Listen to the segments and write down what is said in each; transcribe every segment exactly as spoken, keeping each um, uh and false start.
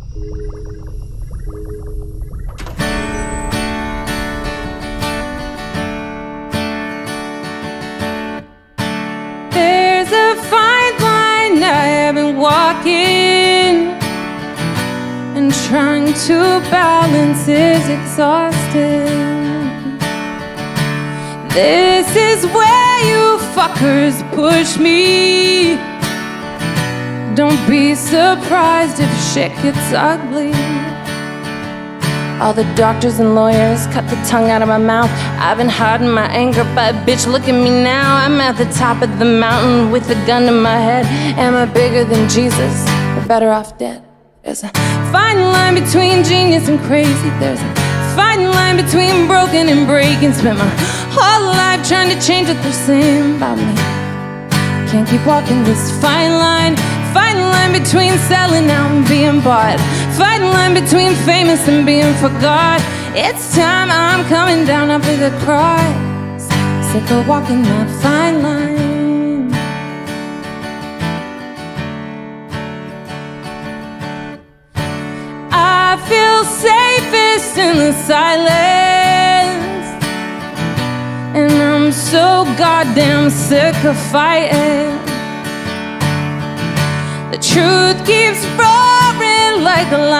There's a fine line I have been walking, and trying to balance is exhausting. This is where you fuckers push me. Don't be surprised if shit gets ugly. All the doctors and lawyers cut the tongue out of my mouth. I've been hiding my anger, but bitch, look at me now. I'm at the top of the mountain with a gun to my head. Am I bigger than Jesus? We're better off dead. There's a fine line between genius and crazy. There's a fine line between broken and breaking. Spent my whole life trying to change what they're saying about me. Can't keep walking this fine line. Fine line between selling out and being bought. Fine line between famous and being forgot. It's time I'm coming down off of the cross. Sick of walking that fine line. I feel safest in the silence, and I'm so goddamn sick of fighting. The truth keeps roaring like a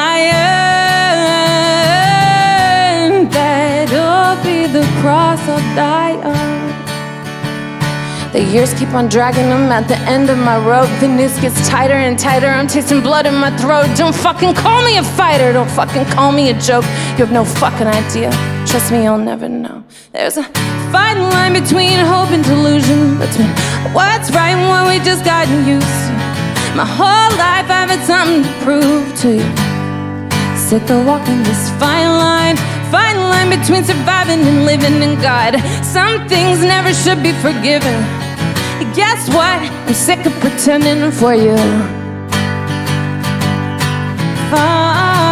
lion. That'll be the cross I'll die on. The years keep on dragging, I'm at the end of my rope. The noose gets tighter and tighter, I'm tasting blood in my throat. Don't fucking call me a fighter, don't fucking call me a joke. You have no fucking idea, trust me, you'll never know. There's a fine line between hope and delusion, between what's right and what we just gotten used to. My whole life I've had something to prove to you. Sick of walking this fine line. Fine line between surviving and living in God. Some things never should be forgiven. Guess what? I'm sick of pretending for you. Fine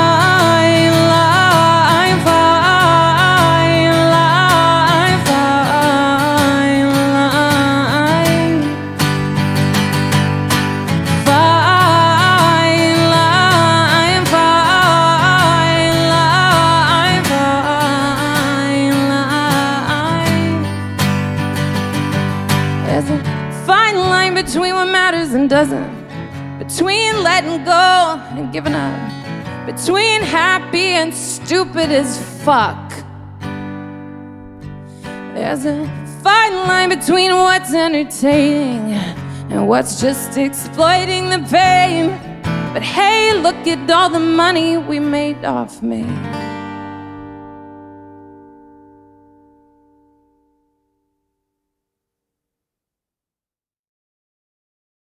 line, fine line, fine line. Fine line, fine line, fine line. There's a fine line between what matters and doesn't, between letting go and giving up, between happy and stupid as fuck. There's a fine line between what's entertaining and what's just exploiting the pain. But hey, look at all the money we made off me.